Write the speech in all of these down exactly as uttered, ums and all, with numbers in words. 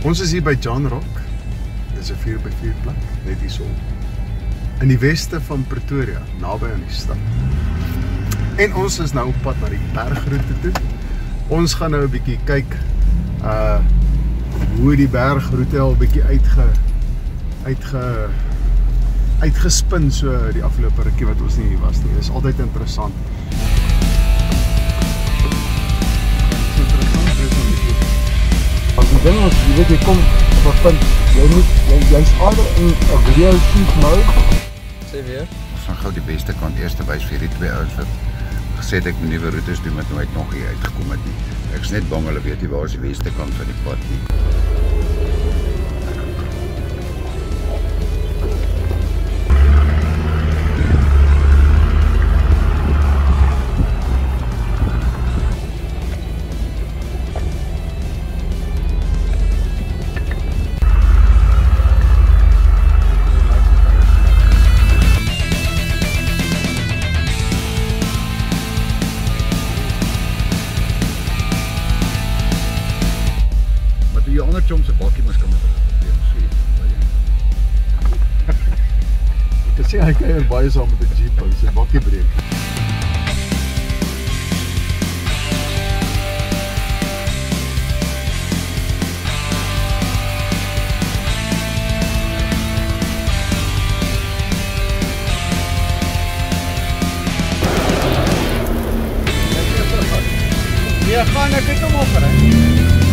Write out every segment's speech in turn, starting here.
Ons is hier by John Rock. Dis 'n vier by vier plek, net hier so. In die weste van Pretoria, naby aan die stad. En ons is nou op pad na die bergroete toe. Ons gaan nou 'n bietjie kyk uh hoe die bergroete al 'n bietjie uitge uitge uitgespin so die afgelope rukkie wat ons nie hier was nie. Dis altyd interessant. As jy ding as jy weet jy kom op 'n punt, jy moet jy jy's alre in 'n video shoot mode. Sê weer. Ons gaan gou die beste kant eers wys vir die twee ouens wat gesê het ek moet nuwe roetes doen wat nooit nog hier uitgekom het nie. Ek is net bang hulle weet nie waar is die beste kant van die pad nie. Die ander chom se bakkie mos kan met hulle sweet. Ek sê hy kuier baie saam met 'n Jeep, hy se bakkie breek. Ja, gaan ek kyk hom op, hè.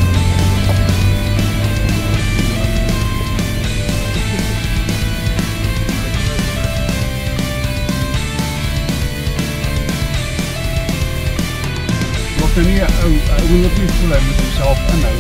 Nou nie, hy moet net nie voel hy moet homself inhou.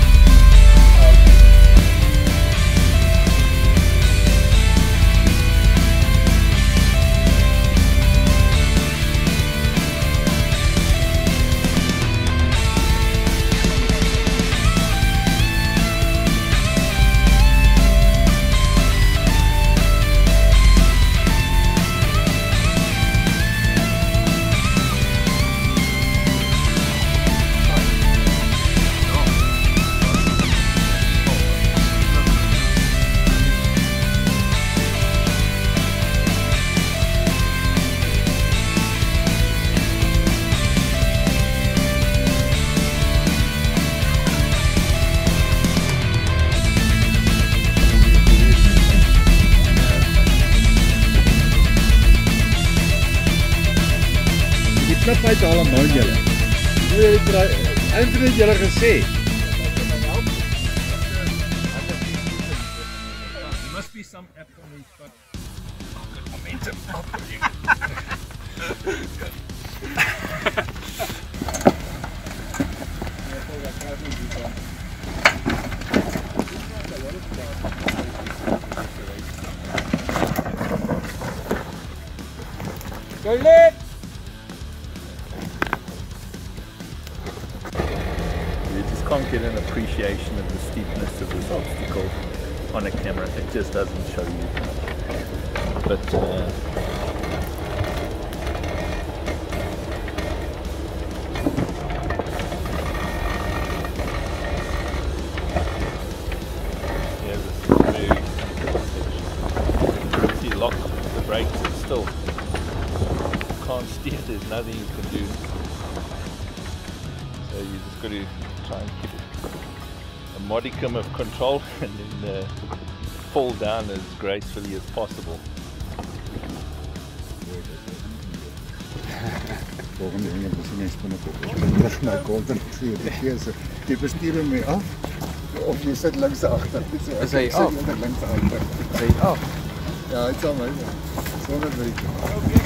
Knip uit allemaal julle. Eindelijk het julle gesê. There must be some app on these got momentum up. Go left! Can't get an appreciation of the steepness of this obstacle on a camera. It just doesn't show you. But uh, yeah, this is very simple section. If you lock the brakes, it's still can't steer. There's nothing you can do. So you just got to try and keep a modicum of control and then uh, fall down as gracefully as possible. Volgende ding is misschien eens van de terug naar Golden Sea. Je bestuurt hem mee af of je zit langs de achter. Is hij af? Langs de achter. Is hij af? Ja, het zal maar zijn. Zonder beetje.